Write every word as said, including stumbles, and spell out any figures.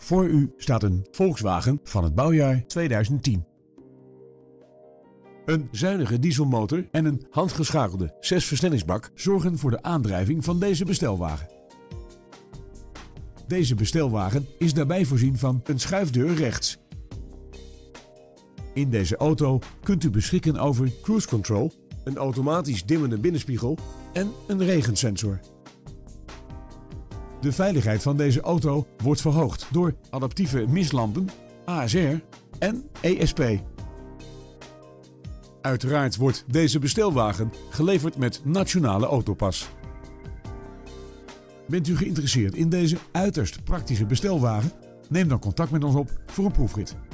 Voor u staat een Volkswagen van het bouwjaar tweeduizend tien. Een zuinige dieselmotor en een handgeschakelde zesversnellingsbak zorgen voor de aandrijving van deze bestelwagen. Deze bestelwagen is daarbij voorzien van een schuifdeur rechts. In deze auto kunt u beschikken over cruise control, een automatisch dimmende binnenspiegel en een regensensor. De veiligheid van deze auto wordt verhoogd door adaptieve mistlampen, A S R en E S P. Uiteraard wordt deze bestelwagen geleverd met Nationale Autopas. Bent u geïnteresseerd in deze uiterst praktische bestelwagen? Neem dan contact met ons op voor een proefrit.